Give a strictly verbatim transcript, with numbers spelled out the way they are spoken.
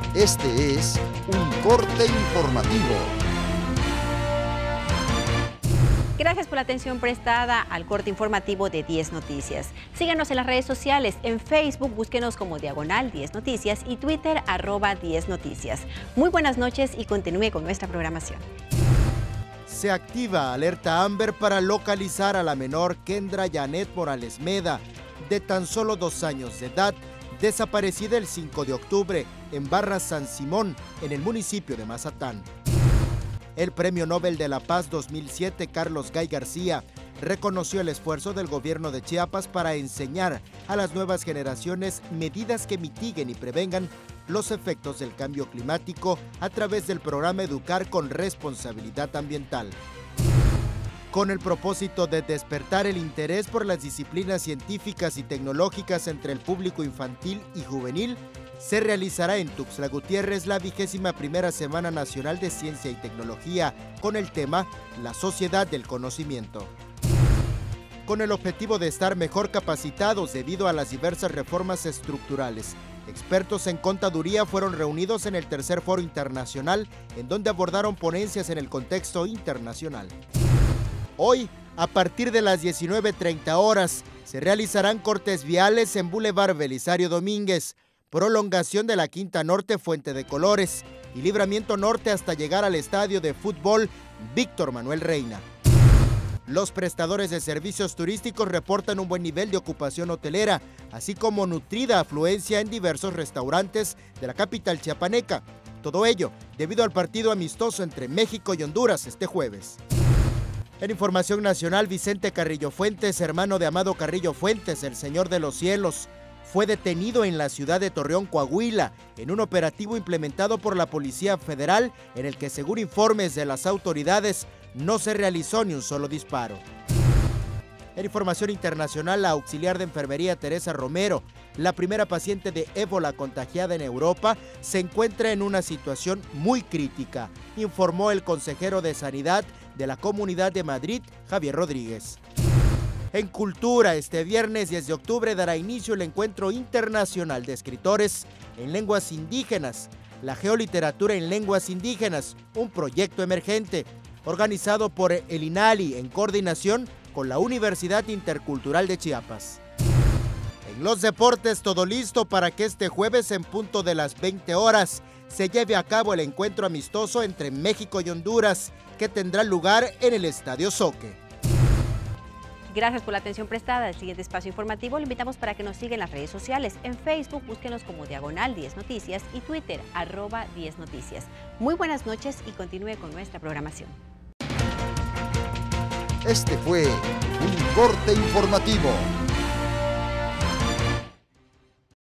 Este es un corte informativo. Gracias por la atención prestada al corte informativo de diez Noticias. Síganos en las redes sociales. En Facebook, búsquenos como Diagonal diez Noticias y Twitter, arroba diez Noticias. Muy buenas noches y continúe con nuestra programación. Se activa alerta Amber para localizar a la menor Kendra Janet Morales Meda, de tan solo dos años de edad, desaparecida el cinco de octubre en Barra San Simón, en el municipio de Mazatán. El Premio Nobel de la Paz dos mil siete, Carlos Gay García, reconoció el esfuerzo del gobierno de Chiapas para enseñar a las nuevas generaciones medidas que mitiguen y prevengan los efectos del cambio climático a través del programa Educar con Responsabilidad Ambiental. Con el propósito de despertar el interés por las disciplinas científicas y tecnológicas entre el público infantil y juvenil, se realizará en Tuxtla Gutiérrez la vigésima primera Semana Nacional de Ciencia y Tecnología con el tema La Sociedad del Conocimiento. Con el objetivo de estar mejor capacitados debido a las diversas reformas estructurales, expertos en contaduría fueron reunidos en el tercer foro internacional, en donde abordaron ponencias en el contexto internacional. Hoy, a partir de las diecinueve treinta horas, se realizarán cortes viales en Boulevard Belisario Domínguez, prolongación de la Quinta Norte Fuente de Colores y Libramiento Norte hasta llegar al estadio de fútbol Víctor Manuel Reina. Los prestadores de servicios turísticos reportan un buen nivel de ocupación hotelera, así como nutrida afluencia en diversos restaurantes de la capital chiapaneca. Todo ello debido al partido amistoso entre México y Honduras este jueves. En información nacional, Vicente Carrillo Fuentes, hermano de Amado Carrillo Fuentes, el Señor de los Cielos, fue detenido en la ciudad de Torreón, Coahuila, en un operativo implementado por la Policía Federal, en el que, según informes de las autoridades, no se realizó ni un solo disparo. En información internacional, la auxiliar de enfermería Teresa Romero, la primera paciente de ébola contagiada en Europa, se encuentra en una situación muy crítica, informó el consejero de Sanidad de la Comunidad de Madrid, Javier Rodríguez. En cultura, este viernes diez de octubre dará inicio el Encuentro Internacional de Escritores en Lenguas Indígenas, la Geoliteratura en Lenguas Indígenas, un proyecto emergente, organizado por el INALI en coordinación con la Universidad Intercultural de Chiapas. En los deportes, todo listo para que este jueves en punto de las veinte horas se lleve a cabo el encuentro amistoso entre México y Honduras, que tendrá lugar en el Estadio Soque. Gracias por la atención prestada. El siguiente espacio informativo lo invitamos para que nos siga en las redes sociales. En Facebook, búsquenos como Diagonal diez Noticias y Twitter, arroba diez Noticias. Muy buenas noches y continúe con nuestra programación. Este fue un corte informativo.